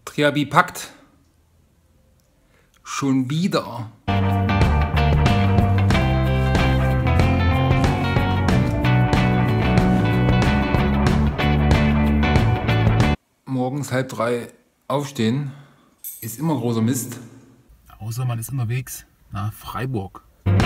Triabi packt. Schon wieder. Morgens 2:30 aufstehen ist immer großer Mist. Außer man ist unterwegs nach Freiburg.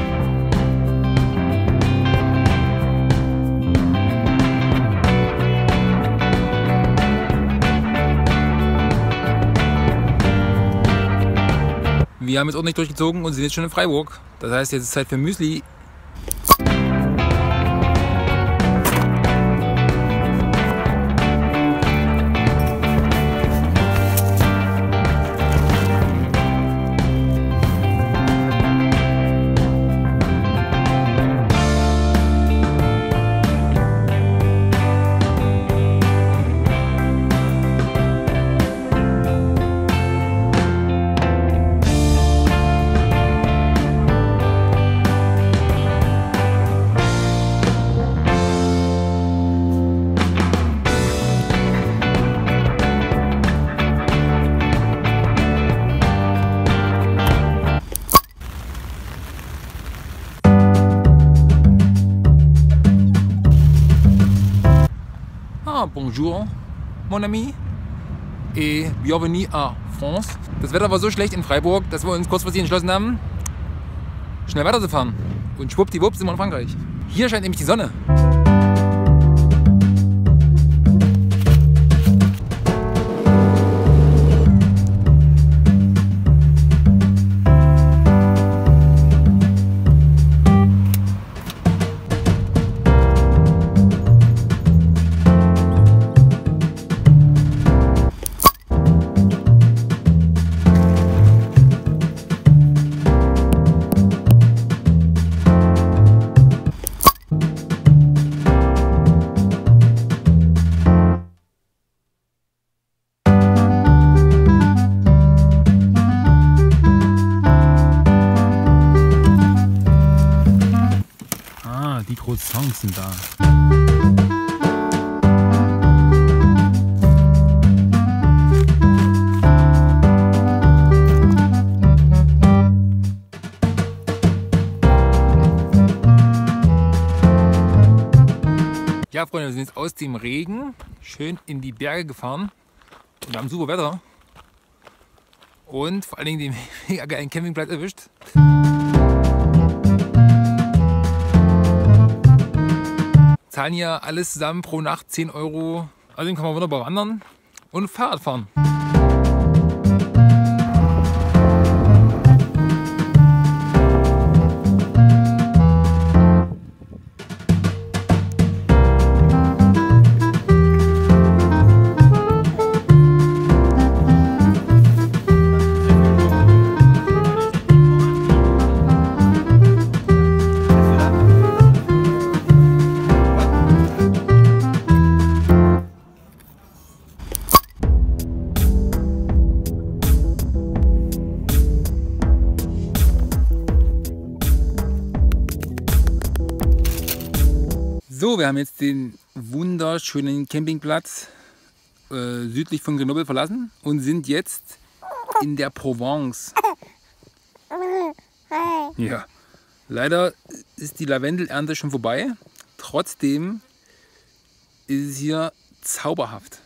Wir haben jetzt ordentlich durchgezogen und sind jetzt schon in Freiburg. Das heißt, jetzt ist Zeit für Müsli. Bonjour, mon ami, et bienvenue à France. Das Wetter war so schlecht in Freiburg, dass wir uns kurzfristig entschlossen haben, schnell weiterzufahren. Und schwuppdiwupp sind wir in Frankreich. Hier scheint nämlich die Sonne. Die Croissants sind da. Ja, Freunde, wir sind jetzt aus dem Regen schön in die Berge gefahren und haben super Wetter und vor allen Dingen den mega geilen Campingplatz erwischt. Zahlen hier alles zusammen pro Nacht 10 Euro. Außerdem kann man wunderbar wandern und Fahrrad fahren. So, wir haben jetzt den wunderschönen Campingplatz südlich von Grenoble verlassen und sind jetzt in der Provence. Ja, leider ist die Lavendelernte schon vorbei. Trotzdem ist es hier zauberhaft.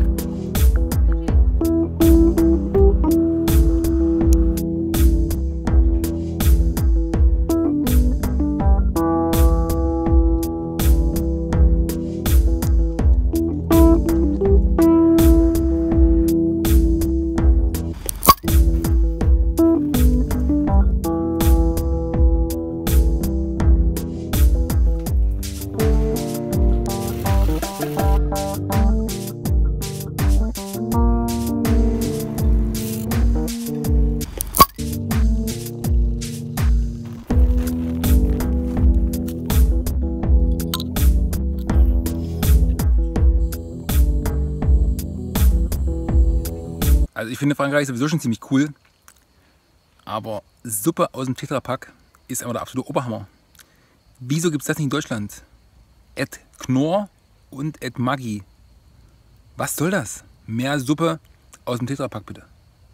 Also ich finde Frankreich sowieso schon ziemlich cool, aber Suppe aus dem Tetrapack ist einfach der absolute Oberhammer. Wieso gibt es das nicht in Deutschland? Et Knorr und Et Maggi. Was soll das? Mehr Suppe Aus dem Tetrapack bitte.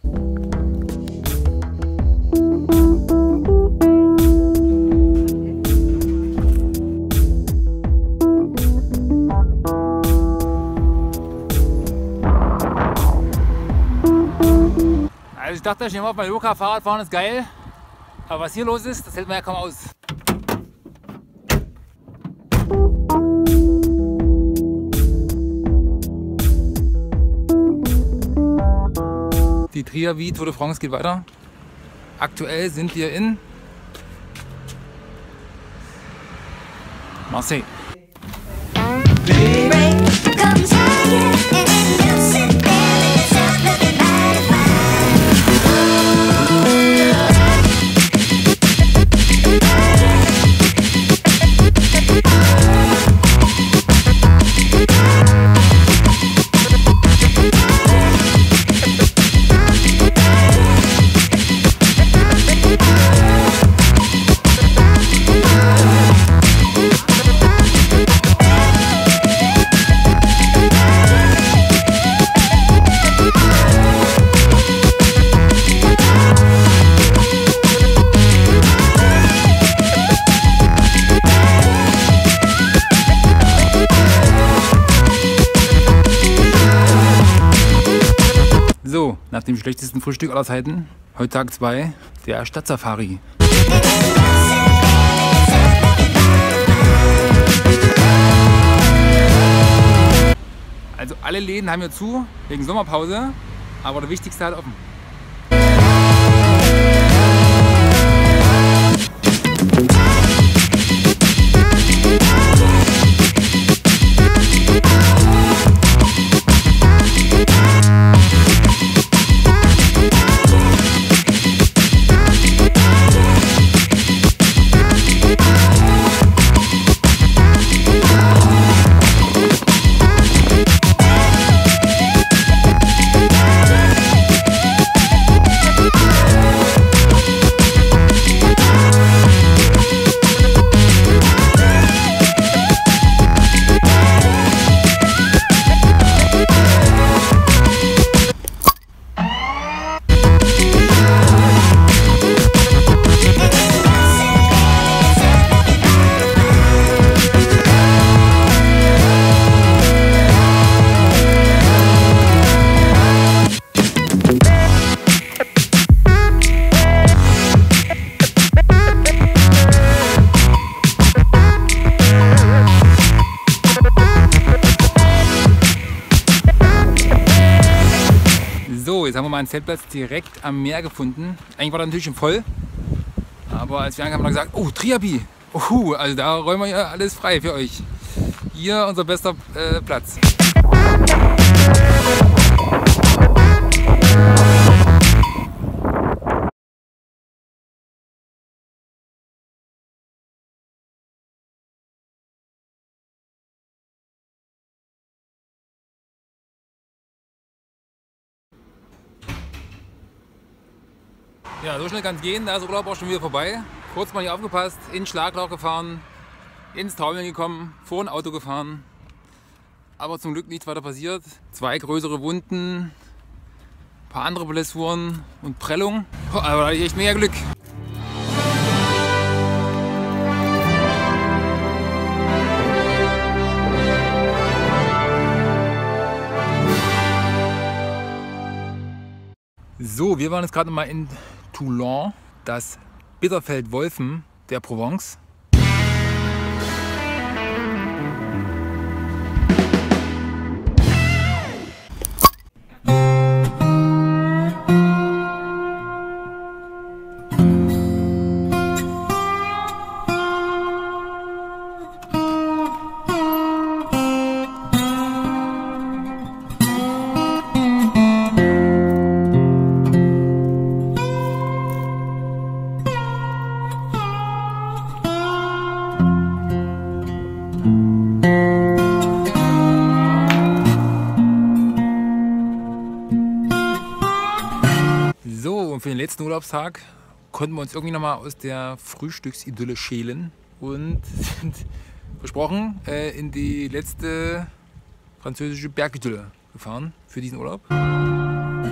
Also ich dachte schon immer, bei Loka Fahrrad fahren ist geil. Aber was hier los ist, das hält man ja kaum aus. Die Triavie Tour de France geht weiter. Aktuell sind wir in Marseille. So, nach dem schlechtesten Frühstück aller Zeiten, heute Tag 2, der Stadtsafari. Also alle Läden haben hier zu, wegen Sommerpause, aber der wichtigste hat offen. So, jetzt haben wir mal einen Zeltplatz direkt am Meer gefunden. Eigentlich war der natürlich schon voll, aber als wir ankamen, haben wir gesagt, oh, Triavie, also da räumen wir ja alles frei für euch. Hier unser bester Platz. Ja, so schnell kann es gehen, da ist der Urlaub auch schon wieder vorbei. Kurz mal hier aufgepasst, in Schlagloch gefahren, ins Taumeln gekommen, vor ein Auto gefahren. Aber zum Glück nichts weiter passiert. 2 größere Wunden, ein paar andere Blessuren und Prellung. Aber da hatte ich echt mega Glück. So, wir waren jetzt gerade mal in Toulon, das Bitterfeld Wolfen der Provence. Und für den letzten Urlaubstag konnten wir uns irgendwie noch mal aus der Frühstücksidylle schälen und sind versprochen in die letzte französische Bergidylle gefahren für diesen Urlaub.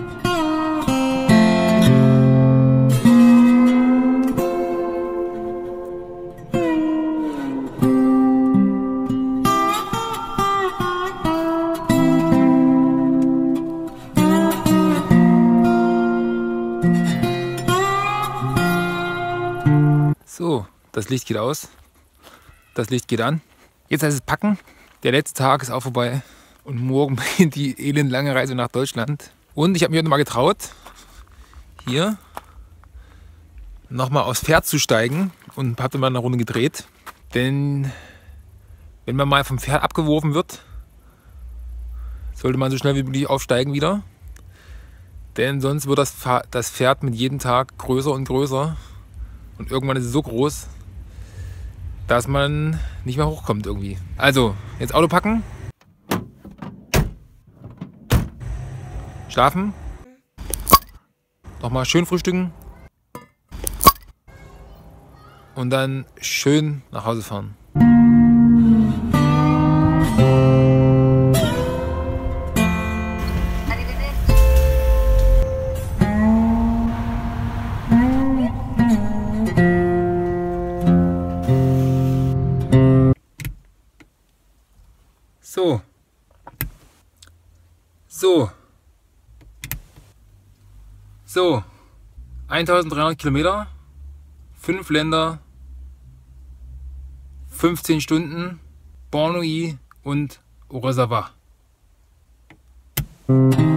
Das Licht geht aus. Das Licht geht an. Jetzt heißt es packen. Der letzte Tag ist auch vorbei. Und morgen beginnt die elendlange Reise nach Deutschland. Und ich habe mir heute mal getraut, hier nochmal aufs Pferd zu steigen. Und habe dann mal eine Runde gedreht. Denn wenn man mal vom Pferd abgeworfen wird, sollte man so schnell wie möglich aufsteigen wieder. Denn sonst wird das Pferd mit jedem Tag größer und größer. Und irgendwann ist es so groß, dass man nicht mehr hochkommt irgendwie. Also, jetzt Auto packen. Schlafen. Nochmal schön frühstücken. Und dann schön nach Hause fahren. So, 1300 Kilometer, 5 Länder, 15 Stunden, Bornui und Orizaba.